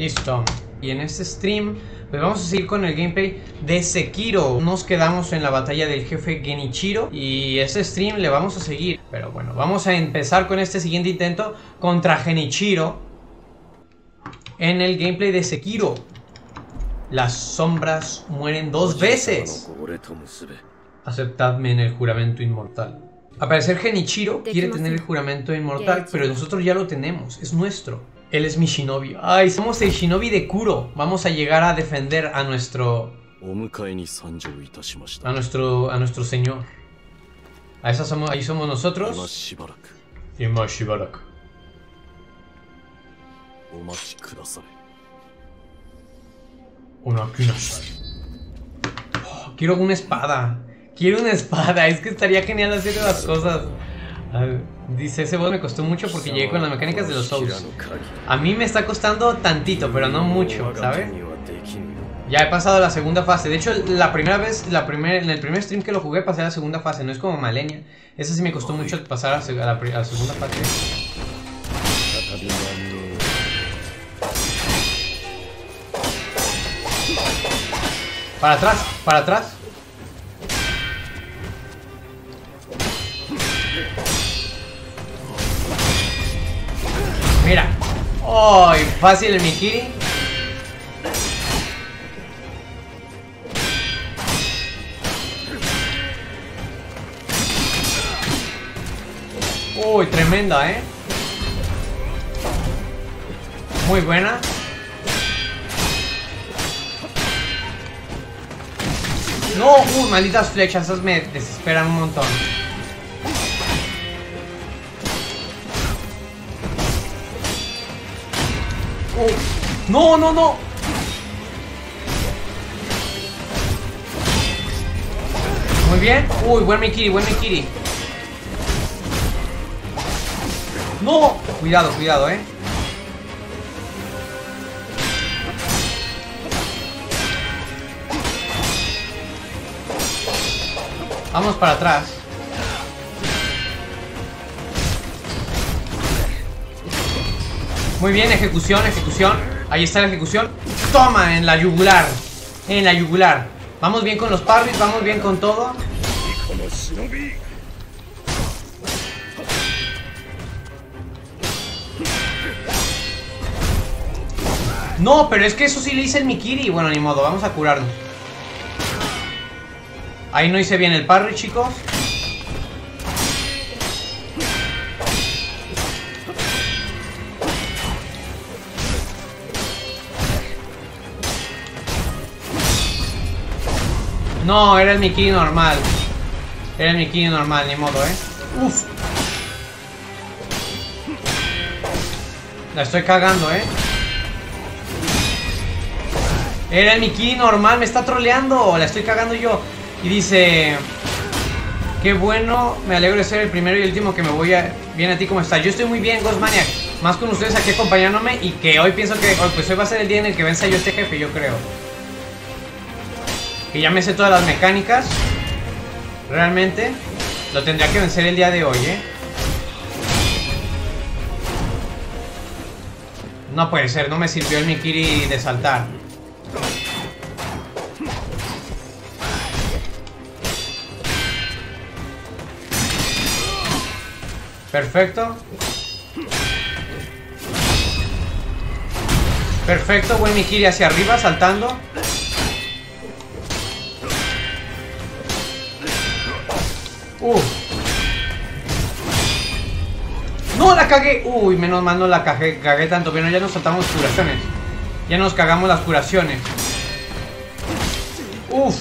Listo. Y en este stream pues vamos a seguir con el gameplay de Sekiro. Nos quedamos en la batalla del jefe Genichiro y este stream le vamos a seguir. Pero bueno, vamos a empezar con este siguiente intento contra Genichiro en el gameplay de Sekiro. Las sombras mueren 2 veces. Aceptadme en el juramento inmortal. Al parecer Genichiro quiere tener el juramento inmortal, pero nosotros ya lo tenemos, es nuestro. Él es mi shinobi. Ay, somos el shinobi de Kuro. Vamos a llegar a defender a nuestro señor. Ahí somos nosotros. Ima shibaraku. Quiero una espada. Quiero una espada. Es que estaría genial hacer las cosas. Dice, ese boss me costó mucho porque llegué con las mecánicas de los Souls. A mí me está costando tantito, pero no mucho, ¿sabes? Ya he pasado la segunda fase. De hecho, la primera vez, en el primer stream que lo jugué, pasé a la segunda fase. No es como Malenia. Esa sí me costó mucho pasar a la segunda fase. Para atrás, para atrás. Mira. ¡Ay! Fácil el Mikiri. Uy, tremenda, ¿eh? Muy buena. No, malditas flechas, esas me desesperan un montón. No, no, no. Muy bien. Uy, buen Mikiri, buen Mikiri. No. Cuidado, cuidado, Vamos para atrás. Muy bien, ejecución, ejecución. Ahí está la ejecución. Toma, en la yugular. En la yugular. Vamos bien con los parries, vamos bien con todo. No, pero es que eso sí le hice el Mikiri. Bueno, ni modo, vamos a curarnos. Ahí no hice bien el parry, chicos. No, era el Mikiri normal. Era el Mikiri normal, ni modo, Uf. La estoy cagando, Era el Mikiri normal, me está troleando. La estoy cagando yo. Y dice: qué bueno, me alegro de ser el primero y el último que me voy a... Bien, a ti, ¿cómo estás? Yo estoy muy bien, Ghostmaniac. Más con ustedes aquí acompañándome. Y que hoy pienso que... pues hoy va a ser el día en el que venza yo a este jefe, yo creo. Que ya me sé todas las mecánicas. Realmente lo tendría que vencer el día de hoy, No puede ser, no me sirvió el Mikiri de saltar. Perfecto. Perfecto, buen Mikiri hacia arriba, saltando. ¡No, la cagué! Uy, menos mal no la cagué tanto. Pero ya nos saltamos curaciones. Ya nos cagamos las curaciones. Uf.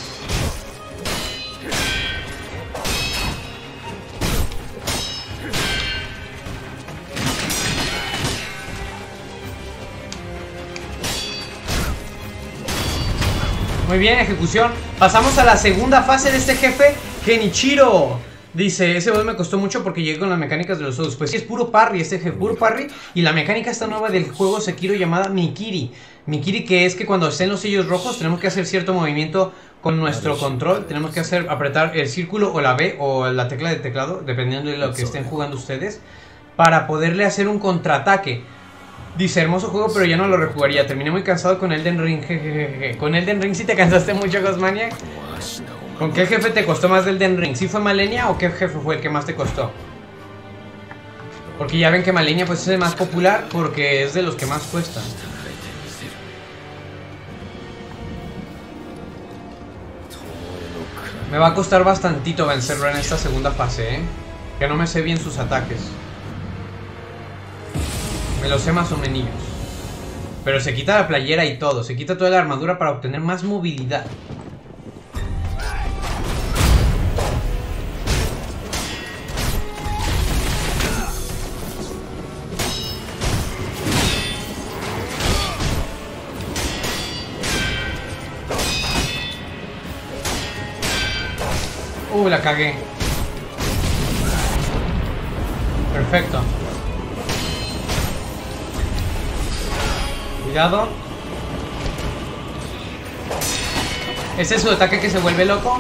Muy bien, ejecución. Pasamos a la segunda fase de este jefe, Genichiro. Dice, ese boss me costó mucho porque llegué con las mecánicas de los Souls. Pues sí, es puro parry, este jefe, puro parry. Y la mecánica esta nueva del juego Sekiro llamada Mikiri. Mikiri, que es que cuando estén los sellos rojos tenemos que hacer cierto movimiento con nuestro control. Tenemos que apretar el círculo o la B o la tecla de teclado, dependiendo de lo que estén jugando ustedes, para poderle hacer un contraataque. Dice, hermoso juego, pero ya no lo rejugaría. Terminé muy cansado con Elden Ring. Jejeje. Con Elden Ring sí te cansaste mucho, Ghostmaniac. ¿Con qué jefe te costó más del Elden Ring? ¿Sí fue Malenia o qué jefe fue el que más te costó? Porque ya ven que Malenia pues es el más popular porque es de los que más cuestan. Me va a costar bastantito vencerlo en esta segunda fase, que no me sé bien sus ataques. Me lo sé más o menos. Pero se quita la playera y todo. Se quita toda la armadura para obtener más movilidad. La cagué. Perfecto. Cuidado. Ese es su ataque que se vuelve loco.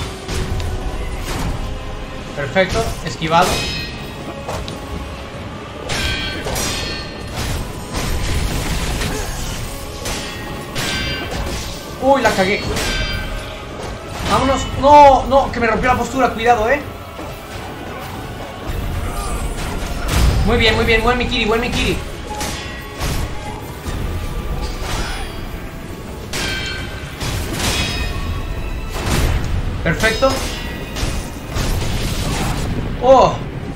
Perfecto. Esquivado. Uy, la cagué. Vámonos. No, no, que me rompió la postura. Cuidado, Muy bien, buen Mikiri, buen Mikiri. Perfecto. Oh.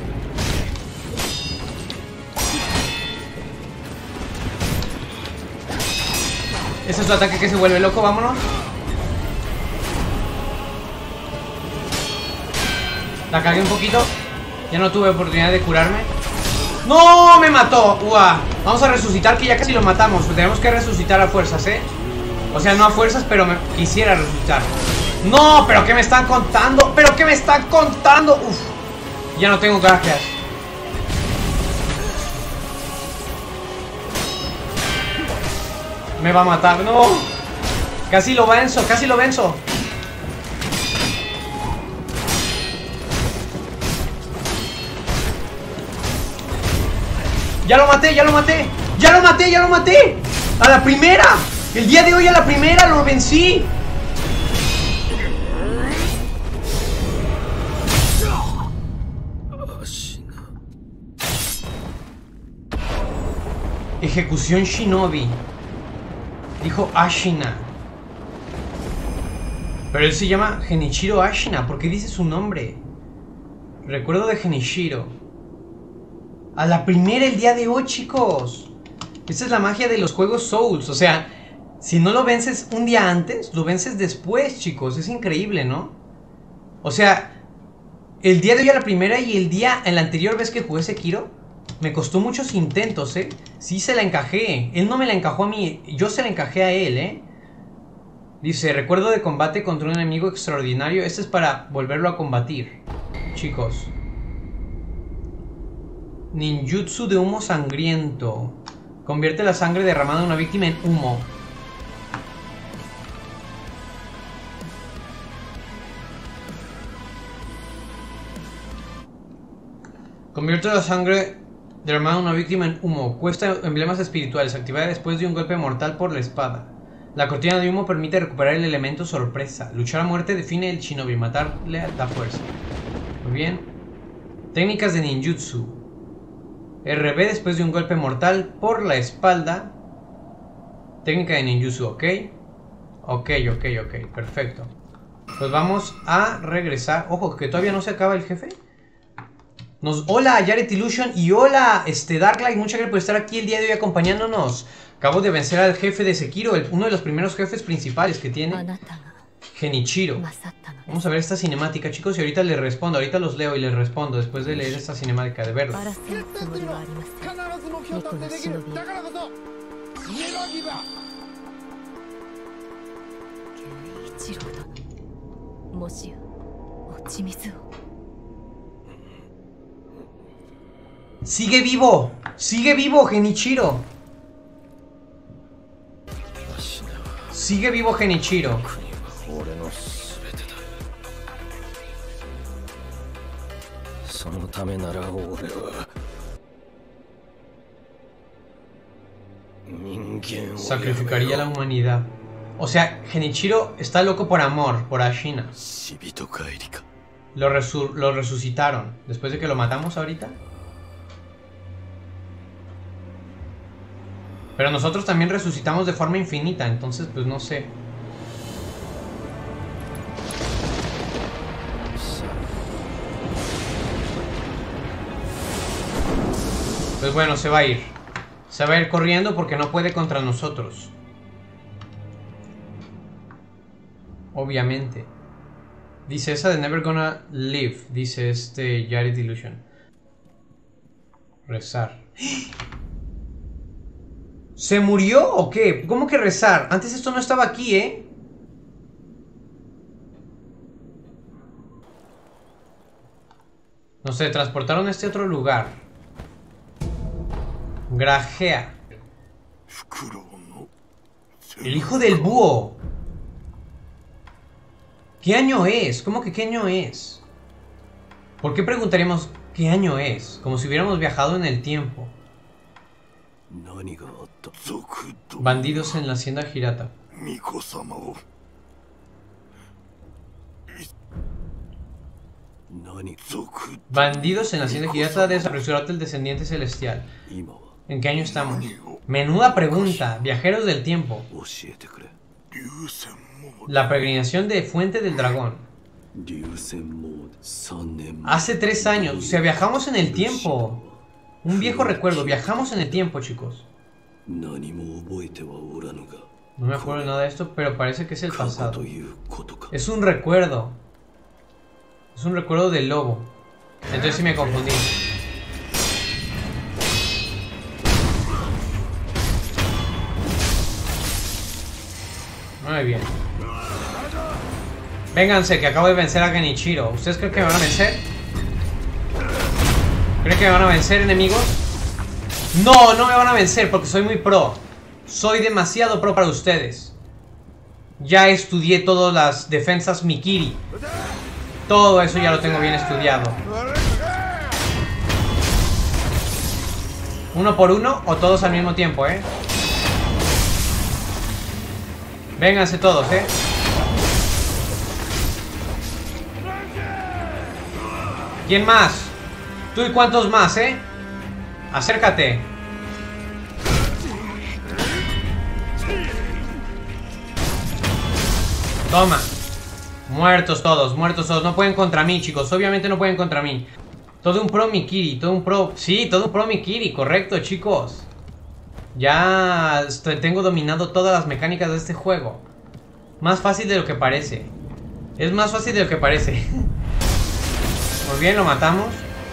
Ese es su ataque que se vuelve loco, vámonos. La cagué un poquito. Ya no tuve oportunidad de curarme. ¡No! ¡Me mató! ¡Uah! Vamos a resucitar, que ya casi lo matamos. Tenemos que resucitar a fuerzas, O sea, no a fuerzas, pero me quisiera resucitar. ¡No! ¿Pero qué me están contando? ¿Pero qué me están contando? ¡Uf! Ya no tengo gracias. Me va a matar. ¡No! Casi lo venzo, casi lo venzo. ¡Ya lo maté, ya lo maté! ¡Ya lo maté, ya lo maté! ¡A la primera! El día de hoy a la primera lo vencí. Ejecución Shinobi. Dijo Ashina. Pero él se llama Genichiro Ashina. ¿Por qué dice su nombre? Recuerdo de Genichiro. A la primera el día de hoy, chicos. Esa es la magia de los juegos Souls. O sea, si no lo vences un día antes, lo vences después, chicos. Es increíble, ¿no? O sea, el día de hoy a la primera y en la anterior vez que jugué Sekiro, me costó muchos intentos, Sí se la encajé. Él no me la encajó a mí, yo se la encajé a él, Dice, recuerdo de combate contra un enemigo extraordinario. Este es para volverlo a combatir, chicos. Ninjutsu de humo sangriento. Convierte la sangre derramada de una víctima en humo. Convierte la sangre derramada de una víctima en humo. Cuesta emblemas espirituales. Activada después de un golpe mortal por la espada. La cortina de humo permite recuperar el elemento sorpresa. Luchar a muerte define el shinobi. Matarle da fuerza. Muy bien. Técnicas de ninjutsu. RB después de un golpe mortal por la espalda. Técnica de ninjutsu, ¿ok? Ok, perfecto. Pues vamos a regresar. Ojo, que todavía no se acaba el jefe. Hola, Jared Illusion y hola, Darklight. Muchas gracias por estar aquí el día de hoy acompañándonos. Acabo de vencer al jefe de Sekiro, uno de los primeros jefes principales que tiene Genichiro. Vamos a ver esta cinemática, chicos, y ahorita les respondo. Ahorita los leo y les respondo después de leer esta cinemática, de verla. ¡Sigue vivo! ¡Sigue vivo, Genichiro! ¡Sigue vivo, Genichiro! Sacrificaría a la humanidad. O sea, Genichiro está loco por amor, por Ashina. Lo resucitaron después de que lo matamos ahorita. Pero nosotros también resucitamos de forma infinita, entonces pues no sé. Pues bueno, se va a ir. Se va a ir corriendo porque no puede contra nosotros. Obviamente. Dice esa de Never Gonna Live. Dice Jared Illusion. Rezar. ¿Se murió o qué? ¿Cómo que rezar? Antes esto no estaba aquí, ¿eh? No sé, transportaron a este otro lugar. Grajea. El hijo del búho. ¿Qué año es? ¿Cómo que qué año es? ¿Por qué preguntaríamos qué año es? Como si hubiéramos viajado en el tiempo. Bandidos en la hacienda Hirata. Bandidos en la hacienda Hirata de desapresurarte el descendiente celestial. ¿En qué año estamos? Menuda pregunta. Viajeros del tiempo. La peregrinación de Fuente del Dragón. Hace 3 años. O sea, viajamos en el tiempo. Un viejo recuerdo. Viajamos en el tiempo, chicos. No me acuerdo de nada de esto, pero parece que es el pasado. Es un recuerdo. Es un recuerdo del lobo. Entonces sí me confundí. Muy bien. Vénganse, que acabo de vencer a Genichiro. ¿Ustedes creen que me van a vencer? ¿Creen que me van a vencer, enemigos? No, no me van a vencer porque soy muy pro. Soy demasiado pro para ustedes. Ya estudié todas las defensas Mikiri. Todo eso ya lo tengo bien estudiado. ¿Uno por uno o todos al mismo tiempo, eh? Vénganse todos, eh. ¿Quién más? ¿Tú y cuántos más, eh? Acércate. Toma. Muertos todos, muertos todos. No pueden contra mí, chicos. Obviamente no pueden contra mí. Todo un pro Mikiri, todo un pro... Sí, todo un pro Mikiri, correcto, chicos. Ya tengo dominado todas las mecánicas de este juego. Más fácil de lo que parece. Es más fácil de lo que parece. Muy bien, lo matamos.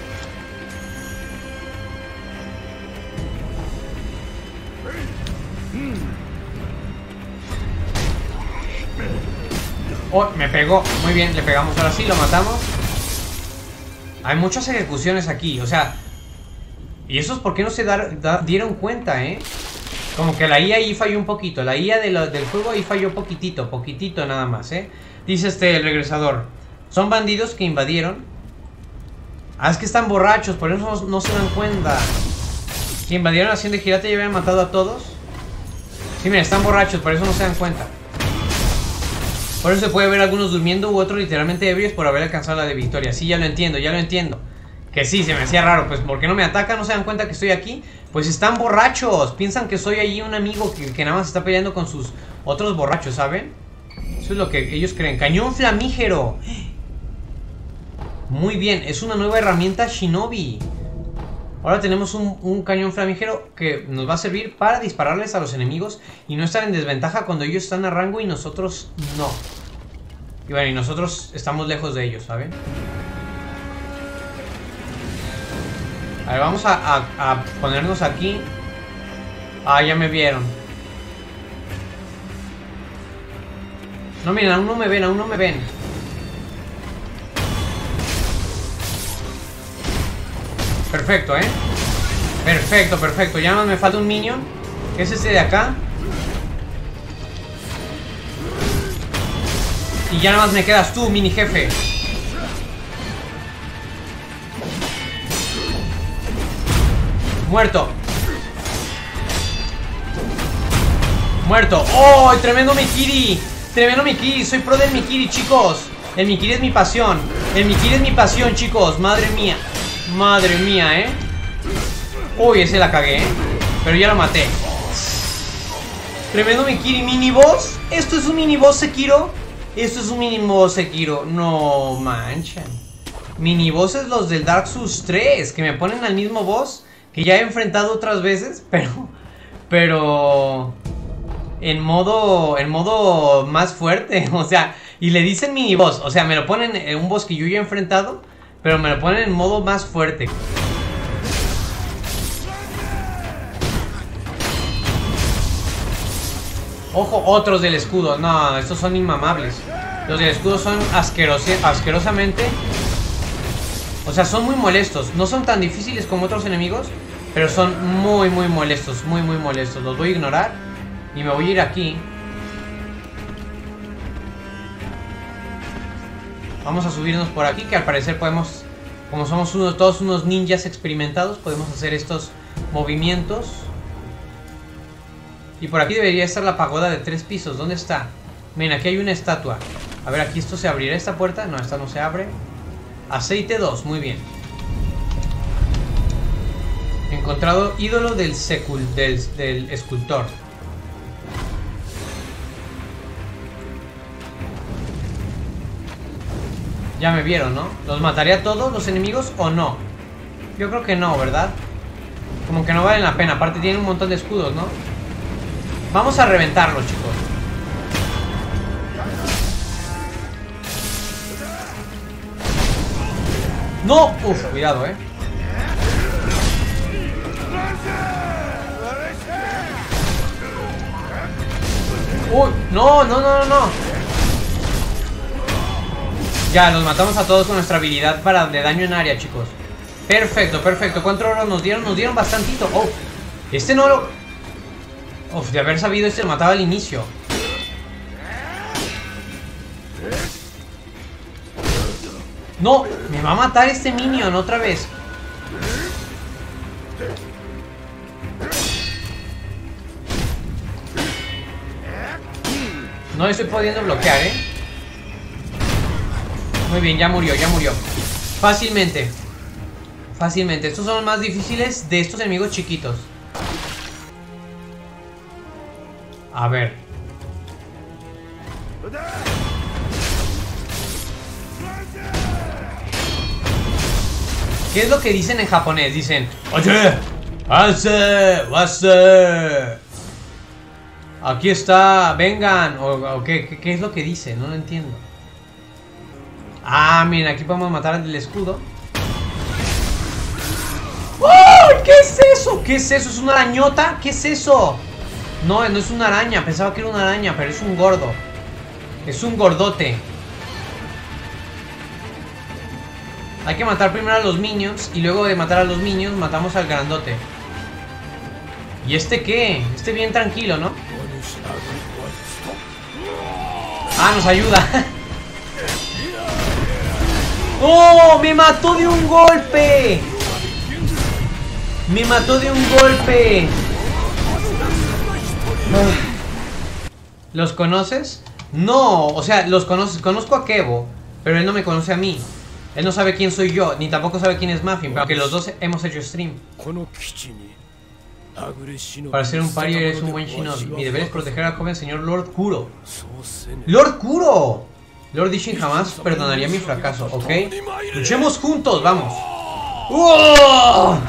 Oh, me pegó. Muy bien, le pegamos. Ahora sí, lo matamos. Hay muchas ejecuciones aquí, o sea. Y eso es porque no se dieron cuenta, ¿eh? Como que la IA ahí falló un poquito. La IA del juego ahí falló poquitito. Poquitito nada más, ¿eh? Dice el regresador. Son bandidos que invadieron. Ah, es que están borrachos, por eso no se dan cuenta. Que invadieron la hacienda de Hirata y habían matado a todos. Sí, mira, están borrachos, por eso no se dan cuenta. Por eso se puede ver algunos durmiendo u otros literalmente ebrios por haber alcanzado la de victoria. Sí, ya lo entiendo, ya lo entiendo. Que sí, se me hacía raro, pues ¿por qué no me atacan? ¿No se dan cuenta que estoy aquí? Pues están borrachos. Piensan que soy ahí un amigo que nada más está peleando con sus otros borrachos, ¿saben? Eso es lo que ellos creen. Cañón flamígero. Muy bien, es una nueva herramienta Shinobi. Ahora tenemos un cañón flamígero que nos va a servir para dispararles a los enemigos y no estar en desventaja cuando ellos están a rango y nosotros no. Y bueno, y nosotros estamos lejos de ellos, ¿saben? A ver, vamos a ponernos aquí. Ah, ya me vieron. No, miren, aún no me ven, aún no me ven. Perfecto, ¿eh? Perfecto, perfecto. Ya nada más me falta un minion, que es este de acá. Y ya nada más me quedas tú, mini jefe. Muerto. ¡Oh! Tremendo Mikiri. Tremendo Mikiri. Soy pro del Mikiri, chicos. El Mikiri es mi pasión. El Mikiri es mi pasión, chicos. Madre mía. Madre mía, ¿eh? Uy, ese la cagué, ¿eh? Pero ya lo maté. Tremendo Mikiri. ¿Mini boss? ¿Esto es un mini boss, Sekiro? Esto es un mini boss, Sekiro. No manchen. Mini bosses los del Dark Souls 3. Que me ponen al mismo boss que ya he enfrentado otras veces. Pero en modo más fuerte. O sea, y le dicen mini boss. O sea, me lo ponen en un boss que yo ya he enfrentado, pero me lo ponen en modo más fuerte. Ojo, otros del escudo. No, estos son inmamables. Los del escudo son asquerosamente. O sea, son muy molestos. No son tan difíciles como otros enemigos, pero son muy molestos. Muy molestos. Los voy a ignorar y me voy a ir aquí. Vamos a subirnos por aquí, que al parecer podemos, como somos todos unos ninjas experimentados, podemos hacer estos movimientos. Y por aquí debería estar la pagoda de 3 pisos. ¿Dónde está? Miren, aquí hay una estatua. A ver, aquí esto se abrirá, esta puerta. No, esta no se abre. Aceite 2, muy bien. Encontrado ídolo del escultor. Ya me vieron, ¿no? ¿Los mataré a todos los enemigos o no? Yo creo que no, ¿verdad? Como que no valen la pena. Aparte tienen un montón de escudos, ¿no? Vamos a reventarlos, chicos. ¡No! Uf, cuidado, ¡Uy! ¡No! Ya, los matamos a todos con nuestra habilidad de daño en área, chicos. Perfecto. ¿Cuántos oros nos dieron? Nos dieron bastantito. ¡Oh! Este no lo... Uf, de haber sabido, este lo mataba al inicio. ¡No! Me va a matar este minion otra vez. No estoy pudiendo bloquear, Muy bien, ya murió. Fácilmente. Estos son los más difíciles de estos enemigos chiquitos. A ver. ¿Qué es lo que dicen en japonés? Dicen, oye, wase. Aquí está, vengan. O ¿qué es lo que dice? No lo entiendo. Ah, miren, aquí podemos matar al del escudo. ¡Oh! ¿Qué es eso? ¿Qué es eso? ¿Es una arañota? ¿Qué es eso? No, no es una araña. Pensaba que era una araña, pero es un gordo. Es un gordote. Hay que matar primero a los minions. Y luego de matar a los minions, matamos al grandote. ¿Y este qué? Este bien tranquilo, ¿no? Ah, nos ayuda. ¡Oh! ¡Me mató de un golpe! ¿Los conoces? No, o sea, los conoces. Conozco a Kevo, pero él no me conoce a mí. Él no sabe quién soy yo, ni tampoco sabe quién es Muffin, porque los dos hemos hecho stream. Para ser un pari eres un buen shinobi. Mi deber es proteger al joven señor Lord Kuro. ¡Lord Kuro! Lord Ishin jamás perdonaría mi fracaso, ¿ok? ¡Luchemos juntos! ¡Vamos! ¡Oh!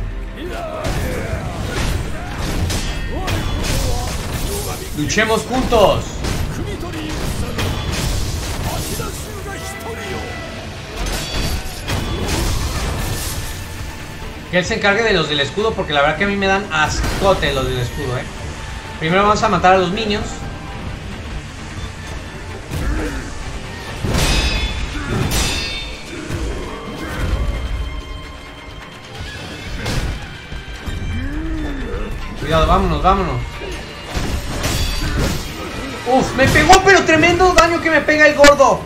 ¡Luchemos juntos! Que él se encargue de los del escudo, porque la verdad que a mí me dan ascote los del escudo, Primero vamos a matar a los minions. Cuidado, vámonos. Uf, me pegó, pero tremendo daño que me pega el gordo.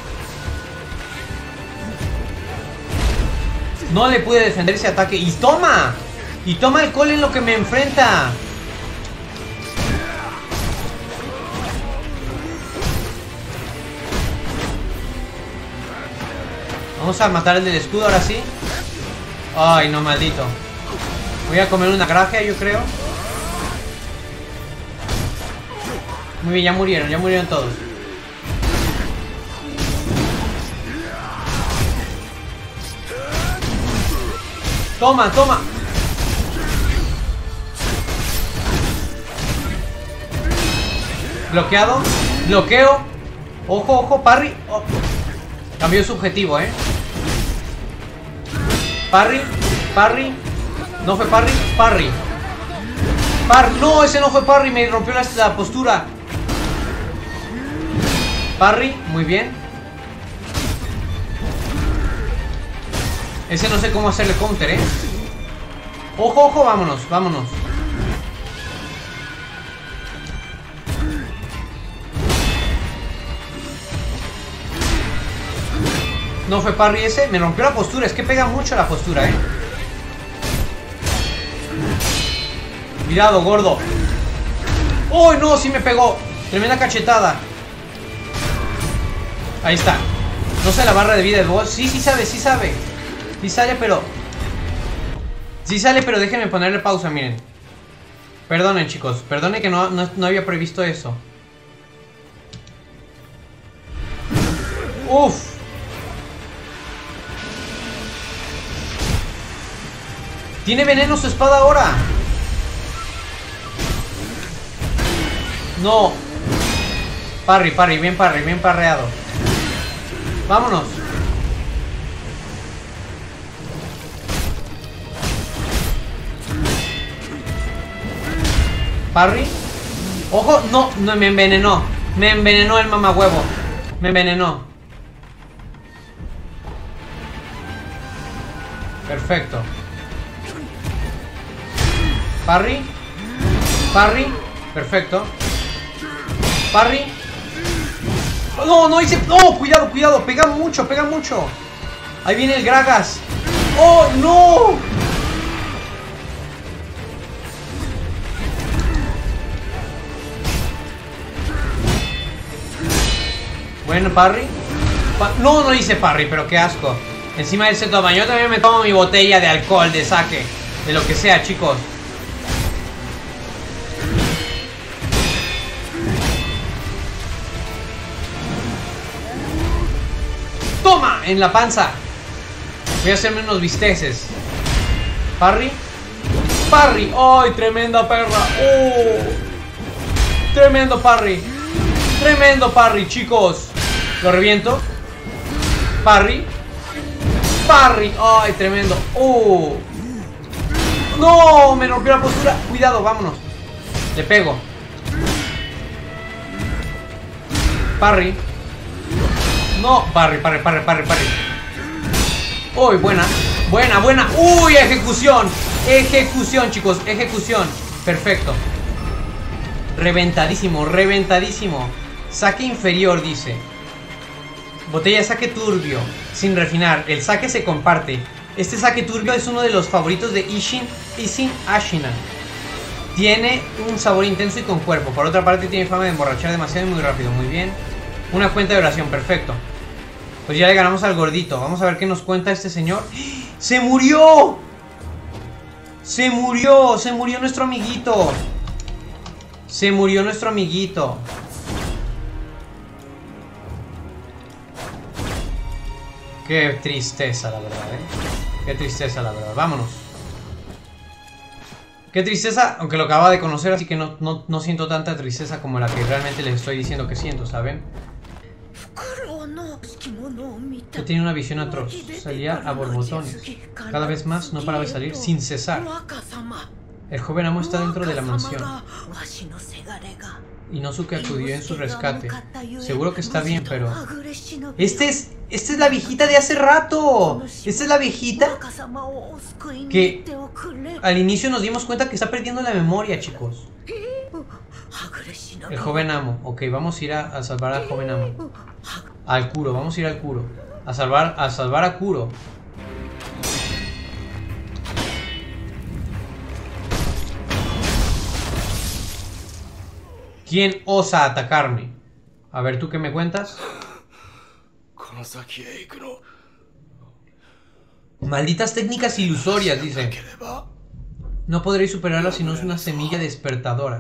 No le pude defender ese ataque. Y toma el call en lo que me enfrenta. Vamos a matar el del escudo ahora sí. Ay, no, maldito. Voy a comer una gracia, yo creo. Muy bien, ya murieron todos. Toma, toma. Bloqueado. Bloqueo. Ojo, ojo, parry. Oh. Cambió su objetivo, Parry, parry. No fue parry, parry. No, ese no fue parry, me rompió la postura. Parry, muy bien. Ese no sé cómo hacerle counter, Ojo, ojo, vámonos, vámonos. No fue parry ese, me rompió la postura. Es que pega mucho la postura, Cuidado, gordo. ¡Oh, no! Sí me pegó. Tremenda cachetada. Ahí está. No sé la barra de vida del boss. Sí, sí sabe, sí sabe. Sí sale, pero... Sí sale, pero déjenme ponerle pausa, miren. Perdonen, chicos. Perdonen que no había previsto eso. ¡Uf! Tiene veneno su espada ahora. No. Parry, parry, bien parreado. Vámonos. Parry. Ojo, no, no, me envenenó. Me envenenó el mamahuevo. Me envenenó. Perfecto. Parry. Parry. Perfecto. Parry. No, no hice... No, cuidado, cuidado. Pega mucho, pega mucho. Ahí viene el Gragas. Oh, no. Bueno, parry. No, no hice parry, pero qué asco. Encima del set toma. Yo también me tomo mi botella de alcohol, de sake. De lo que sea, chicos. ¡Toma! En la panza. Voy a hacerme unos bisteces. Parry. Parry. ¡Ay, tremenda perra! ¡Oh! Tremendo parry. Tremendo parry, chicos. Lo reviento. Parry. Parry. ¡Ay, tremendo! ¡Oh! ¡No! Me rompió la postura. Cuidado, vámonos. Le pego. Parry. No, parry. Uy, buena. Buena. Uy, ejecución. Ejecución, chicos. Ejecución. Perfecto. Reventadísimo. Saque inferior, dice. Botella de saque turbio. Sin refinar. El saque se comparte. Este saque turbio es uno de los favoritos de Isshin Ashina. Tiene un sabor intenso y con cuerpo. Por otra parte, tiene fama de emborrachar demasiado y muy rápido. Muy bien. Una cuenta de oración, perfecto. Pues ya le ganamos al gordito. Vamos a ver qué nos cuenta este señor. ¡Se murió! ¡Se murió! ¡Se murió nuestro amiguito! ¡Se murió nuestro amiguito! Qué tristeza, la verdad, Qué tristeza, la verdad. Vámonos. Qué tristeza, aunque lo acaba de conocer, así que no siento tanta tristeza como la que realmente les estoy diciendo que siento, ¿saben? Yo tenía una visión atroz. Salía a borbotones. Cada vez más no paraba de salir sin cesar. El joven amo está dentro de la mansión. Inosuke acudió en su rescate. Seguro que está bien, pero... ¡Esta es la viejita de hace rato! ¡Esta es la viejita! Que al inicio nos dimos cuenta que está perdiendo la memoria, chicos. El joven amo. Ok, vamos a ir a salvar al joven amo. Al Kuro, vamos a ir al Kuro. A salvar a Kuro. ¿Quién osa atacarme? A ver, ¿tú qué me cuentas? Malditas técnicas ilusorias, dice. No podréis superarla si no es una semilla despertadora.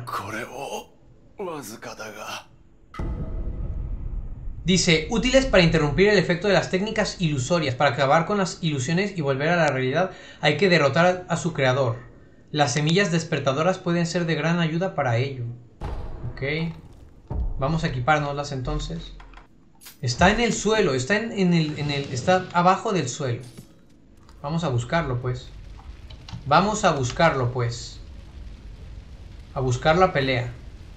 Dice, útiles para interrumpir el efecto de las técnicas ilusorias. Para acabar con las ilusiones y volver a la realidad, hay que derrotar a su creador. Las semillas despertadoras pueden ser de gran ayuda para ello. Ok. Vamos a equipárnoslas entonces. Está en el suelo, está está abajo del suelo. Vamos a buscarlo, pues. Vamos a buscarlo, pues. A buscar la pelea.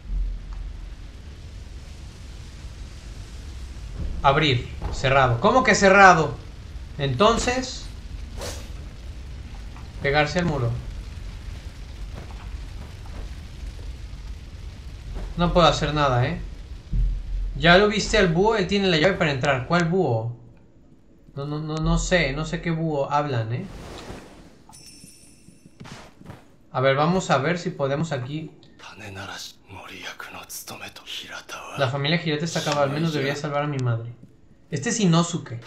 Abrir. Cerrado. ¿Cómo que cerrado? Entonces... pegarse al muro. No puedo hacer nada, ¿eh? ¿Ya lo viste al búho? Él tiene la llave para entrar. ¿Cuál búho? No sé. No sé qué búho hablan, ¿eh? A ver, vamos a ver si podemos aquí. La familia Hirata está acabada. Al menos debería salvar a mi madre. Este es Inosuke.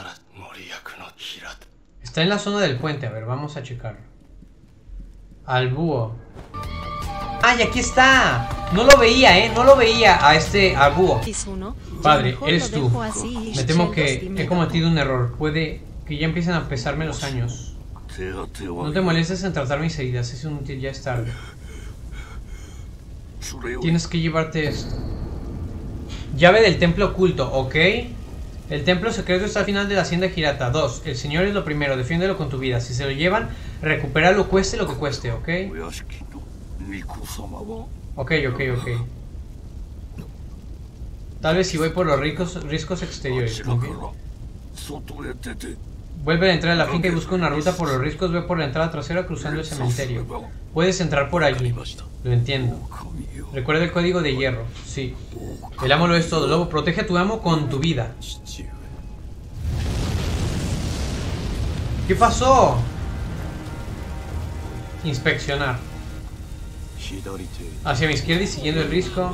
Está en la zona del puente. A ver, vamos a checarlo. Al búho. ¡Ay, aquí está! No lo veía, ¿eh? No lo veía al búho. Padre, eres tú. Me temo que he cometido un error. Puede que ya empiecen a pesarme los años. No te molestes en tratar mis heridas. Es inútil, ya es tarde. Tienes que llevarte esto. Llave del templo oculto, ¿ok? El templo secreto está al final de la hacienda Hirata. 2. El señor es lo primero. Defiéndelo con tu vida. Si se lo llevan, recupéralo cueste lo que cueste, ¿ok? Ok. Tal vez si voy por los riscos exteriores. Muy bien. Vuelve a entrar a la finca y busca una ruta por los riscos. Ve por la entrada trasera cruzando el cementerio. Puedes entrar por allí. Lo entiendo. Recuerda el código de hierro. Sí. El amo lo es todo. Lobo, protege a tu amo con tu vida. ¿Qué pasó? Inspeccionar. Hacia mi izquierda y siguiendo el risco.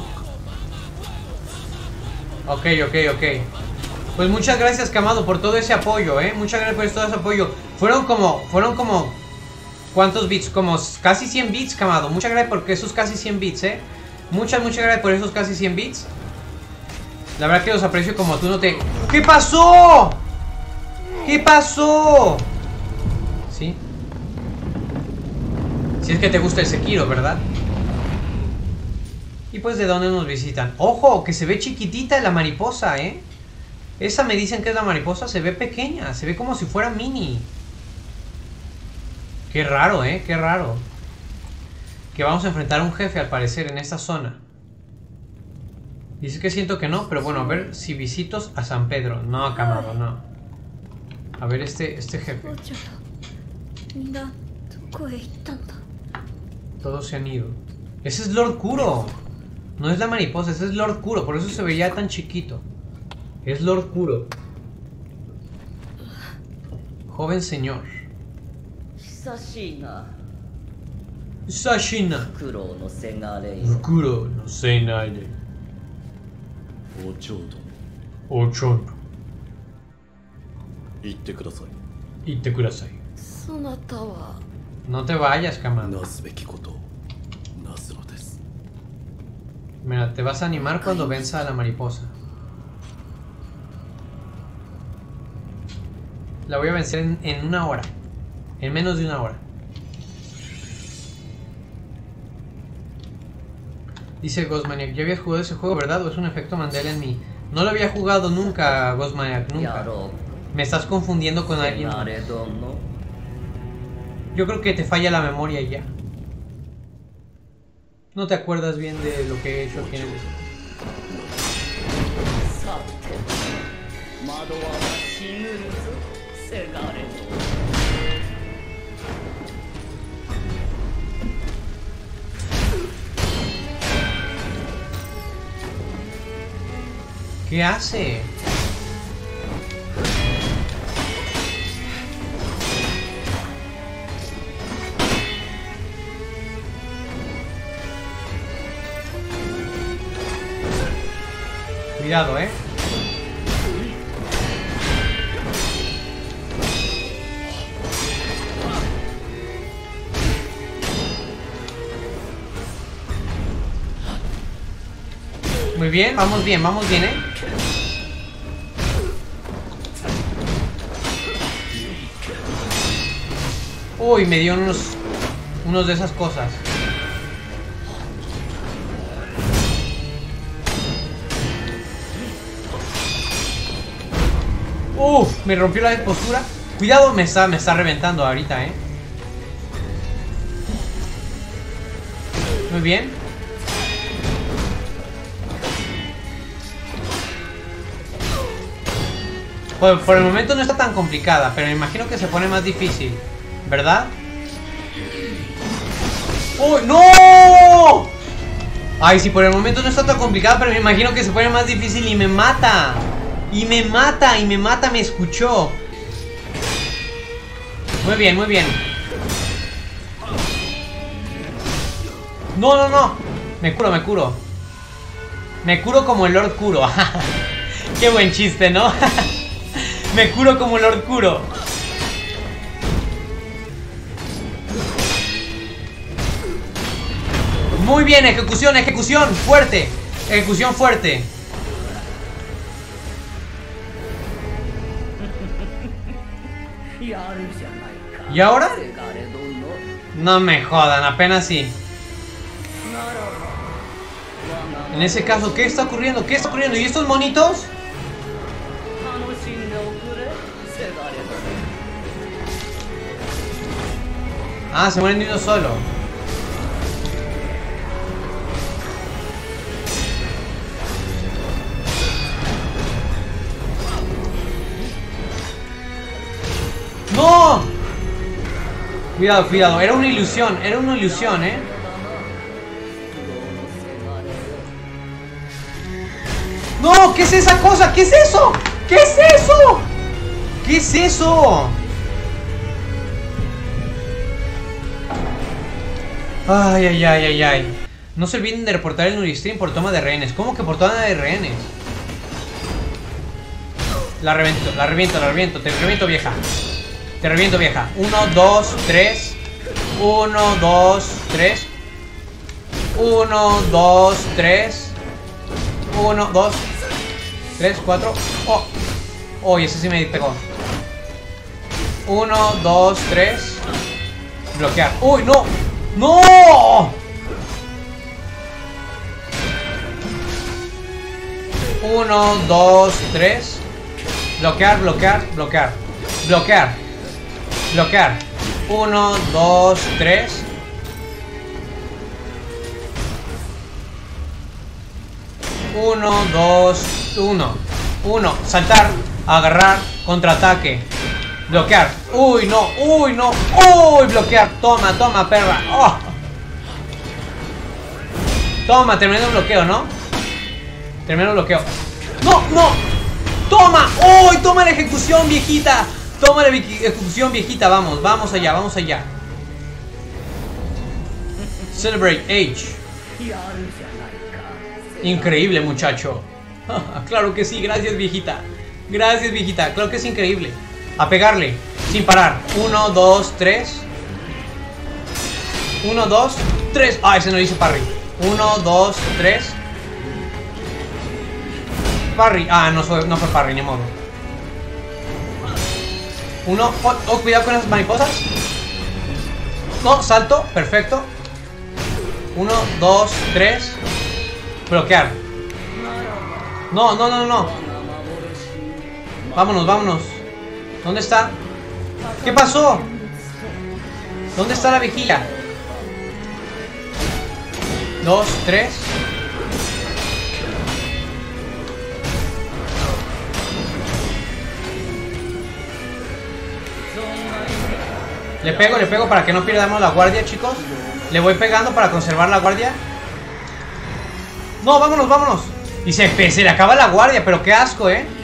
Ok. Pues muchas gracias, Kamado, por todo ese apoyo, muchas gracias por todo ese apoyo. Fueron como ¿cuántos bits? Como casi 100 bits, Kamado. Muchas gracias por esos casi 100 bits, Muchas gracias por esos casi 100 bits. La verdad que los aprecio como tú no te... ¿Qué pasó? ¿Qué pasó? ¿Sí? Si es que te gusta el Sekiro, ¿verdad? Y pues, ¿de dónde nos visitan? ¡Ojo! Que se ve chiquitita la mariposa, Esa me dicen que es la mariposa. Se ve pequeña. Se ve como si fuera mini. Qué raro, qué raro. Que vamos a enfrentar a un jefe, al parecer, en esta zona. Dice que siento que no, pero bueno, a ver si visitos a San Pedro. No, Kamado, no. A ver este jefe. Todos se han ido. Ese es Lord Kuro. No es la mariposa, ese es Lord Kuro. Por eso se veía tan chiquito. Es Lord Kuro. Joven señor. Sashina. Kuro no senare. Ochondo. Itte kudasai. No te vayas, Kamado. Mira, te vas a animar cuando venza a la mariposa. La voy a vencer en una hora. En menos de una hora. Dice Ghostmaniac, ¿ya habías jugado ese juego, verdad? ¿O es un efecto Mandela en mí? No lo había jugado nunca, Ghostmaniac, nunca. Me estás confundiendo con alguien. Yo creo que te falla la memoria ya. No te acuerdas bien de lo que he hecho aquí en el... ¿Qué hace? Cuidado, Muy bien, vamos bien, Uy, me dio unos de esas cosas. Me rompió la postura. Cuidado, me está reventando ahorita, Muy bien. Por el momento no está tan complicada, pero me imagino que se pone más difícil, ¿verdad? ¡Uy, no! Ay, sí, por el momento no está tan complicada, pero me imagino que se pone más difícil y me mata. Me escuchó. Muy bien, muy bien. No. Me curo. Me curo como el Lord Kuro. Qué buen chiste, ¿no? Me curo como el Lord Kuro. Muy bien, ejecución, fuerte. Ejecución fuerte. ¿Y ahora? No me jodan, apenas sí. En ese caso, ¿qué está ocurriendo? ¿Y estos monitos? Ah, se mueren de uno solo. ¡No! Cuidado, era una ilusión, ¡No! ¿Qué es esa cosa? ¿Qué es eso? ¿Qué es eso? Ay. No se olviden de reportar el Nuristream por toma de rehenes. ¿Cómo que por toma de rehenes? La reviento. Te reviento, vieja. 1, 2, 3. 1, 2, 3. 1, 2, 3. 1, 2, 3, 4. Oh, ese sí me pegó. 1, 2, 3. Bloquear. ¡Uy, no! ¡No! 1, 2, 3. Bloquear. 1, 2, 3. 1, 2, 1. Saltar, agarrar, contraataque. Bloquear. Uy, no. Uy, bloquear. Toma, perra. Oh. Toma, terminé el bloqueo, ¿no? No. Toma. Uy, toma la ejecución, viejita. Vamos allá. Celebrate Age. Increíble, muchacho. Claro que sí, gracias, viejita. Claro que es increíble. A pegarle, sin parar. 1, 2, 3. 1, 2, 3. Ah, ese no dice parry. 1, 2, 3. Parry. Ah, no fue parry, ni modo. 1. Cuidado con las mariposas. No, salto, perfecto. 1, 2, 3. Bloquear. No. Vámonos. ¿Dónde está? ¿Qué pasó? ¿Dónde está la vigilia? 2, 3. Le pego para que no pierdamos la guardia, chicos. Le voy pegando para conservar la guardia. No, vámonos. Y se le acaba la guardia, pero qué asco,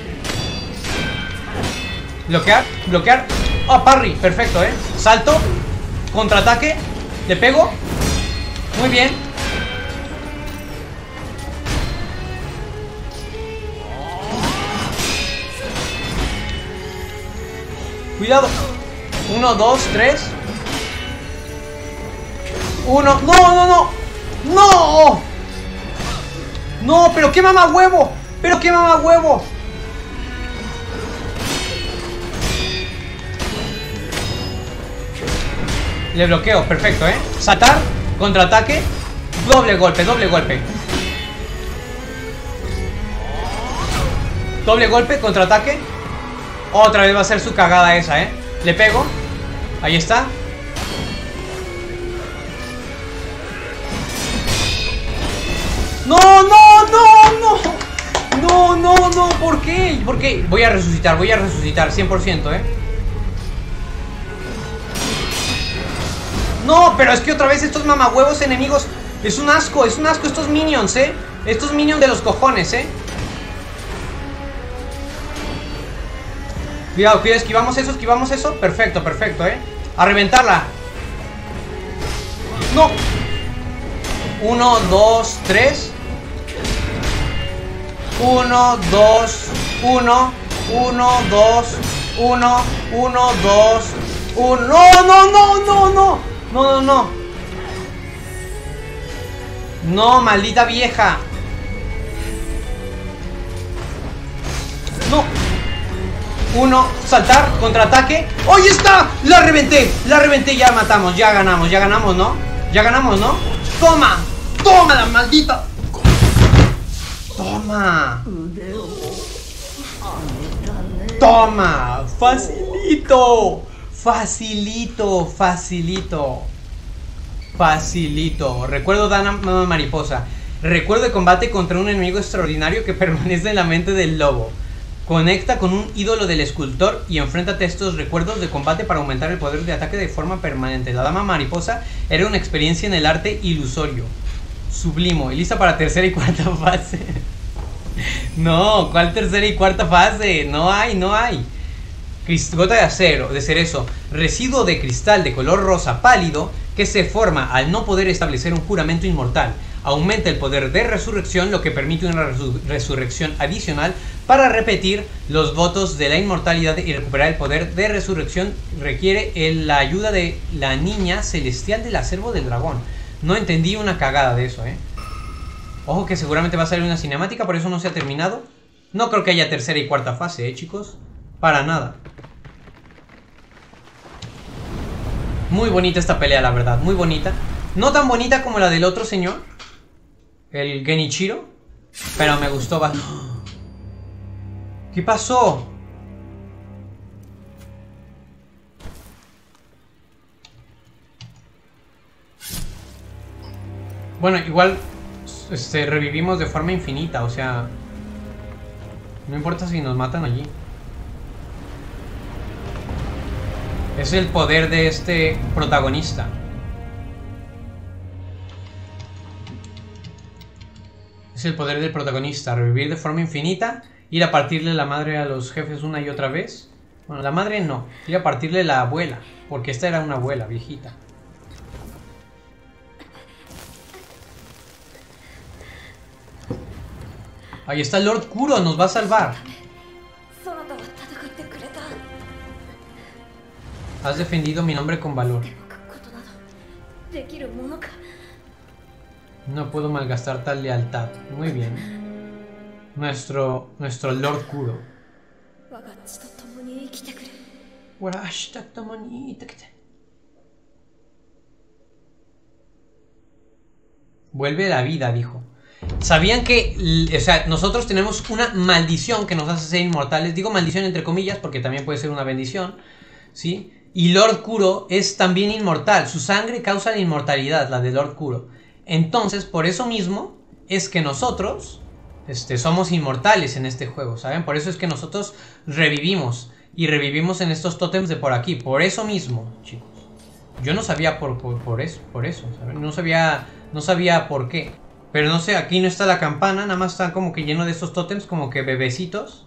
Bloquear. Oh, parry, perfecto, Salto, contraataque. Le pego. Muy bien. Cuidado. 1, 2, 3. 1. No. ¡No! ¡Pero qué mamá huevo! ¡Pero qué mamá huevo! Le bloqueo, perfecto, ¿eh? Saltar, contraataque, doble golpe, doble golpe. Doble golpe, contraataque. Otra vez va a ser su cagada esa, ¿eh? Le pego. Ahí está. ¡No, no, no, no! No, no, no, ¿por qué? ¿Por qué? Voy a resucitar, 100%, ¿eh? No, pero es que otra vez estos mamahuevos enemigos. Es un asco estos minions, ¿eh? Estos minions de los cojones, ¿eh? Cuidado, cuidado, esquivamos eso. Perfecto, perfecto, ¿eh? A reventarla. No. 1, 2, 3. 1, 2, 1. 1, 2, 1. 1, 2, 1. No, no, no, no, no. No, no, no. No, maldita vieja. No. 1, saltar, contraataque. ¡Ahí está! La reventé, ya matamos, ya ganamos, ¿no? Ya ganamos, ¿no? ¡Toma! ¡Toma la maldita! ¡Toma! ¡Toma! ¡Facilito! Facilito, facilito. Facilito. Recuerdo Dana Mariposa. Recuerdo de combate contra un enemigo extraordinario que permanece en la mente del lobo. Conecta con un ídolo del escultor y enfréntate a estos recuerdos de combate para aumentar el poder de ataque de forma permanente. La dama mariposa era una experiencia en el arte ilusorio. Sublimo. Y lista para tercera y cuarta fase. No, ¿cuál tercera y cuarta fase? No hay, no hay. Gota de acero, de cerezo. Residuo de cristal de color rosa pálido que se forma al no poder establecer un juramento inmortal. Aumenta el poder de resurrección, lo que permite una resurrección adicional para repetir los votos de la inmortalidad y recuperar el poder de resurrección. Requiere la ayuda de la niña celestial del acervo del dragón. No entendí una cagada de eso, ¿eh? Ojo que seguramente va a salir una cinemática, por eso no se ha terminado. No creo que haya tercera y cuarta fase, chicos. Para nada. Muy bonita esta pelea, la verdad, muy bonita. No tan bonita como la del otro señor, el Genichiro, pero me gustó bastante. ¿Qué pasó? Bueno, igual revivimos de forma infinita, o sea, no importa si nos matan allí. Es el poder de este protagonista. Es el poder del protagonista. Revivir de forma infinita. Ir a partirle la madre a los jefes una y otra vez. Bueno, la madre no. Ir a partirle la abuela. Porque esta era una abuela viejita. Ahí está el Lord Kuro. Nos va a salvar. Has defendido mi nombre con valor. No puedo malgastar tal lealtad. Muy bien. Nuestro Lord Kuro. Vuelve la vida, dijo. ¿Sabían que, o sea, nosotros tenemos una maldición que nos hace ser inmortales? Digo maldición entre comillas porque también puede ser una bendición, ¿sí? Y Lord Kuro es también inmortal. Su sangre causa la inmortalidad, la de Lord Kuro. Entonces, por eso mismo es que nosotros somos inmortales en este juego, ¿saben? Por eso es que nosotros revivimos. Y revivimos en estos tótems de por aquí. Por eso mismo, chicos. Yo no sabía por eso, ¿saben? No sabía por qué. Pero no sé, aquí no está la campana. Nada más está como que lleno de estos tótems, como que bebecitos.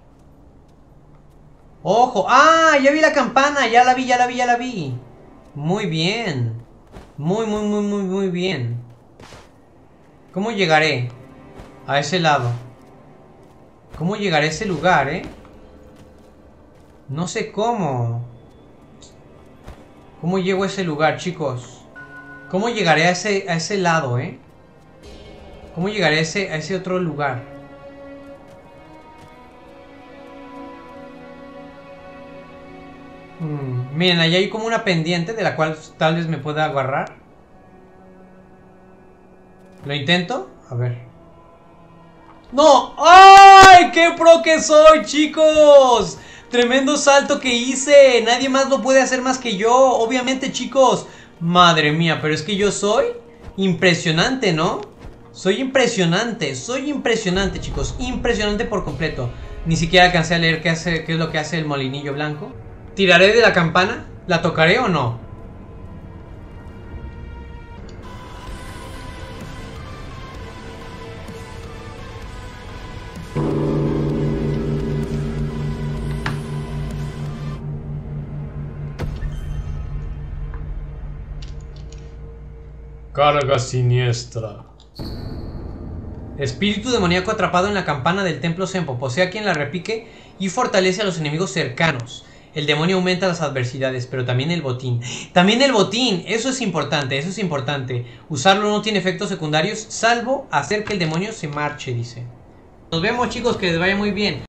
¡Ojo! ¡Ah! Ya vi la campana. Ya la vi. Muy bien. Muy bien. ¿Cómo llegaré a ese lado? ¿Cómo llegaré a ese lugar, No sé cómo. ¿Cómo llego a ese lugar, chicos? ¿Cómo llegaré a ese lado, ¿Cómo llegaré a ese otro lugar? Miren, ahí hay como una pendiente de la cual tal vez me pueda agarrar. ¿Lo intento? A ver. ¡No! ¡Ay! ¡Qué pro que soy, chicos! Tremendo salto que hice. Nadie más lo puede hacer más que yo. Obviamente, chicos. Madre mía, pero es que yo soy impresionante, ¿no? Soy impresionante, chicos. Impresionante por completo. Ni siquiera alcancé a leer qué es lo que hace el molinillo blanco. ¿Tiraré de la campana? ¿La tocaré o no? Carga siniestra. Espíritu demoníaco atrapado en la campana del templo Senpo. Posee a quien la repique y fortalece a los enemigos cercanos. El demonio aumenta las adversidades, pero también el botín. ¡También el botín! Eso es importante, eso es importante. Usarlo no tiene efectos secundarios, salvo hacer que el demonio se marche, dice. Nos vemos, chicos, que les vaya muy bien.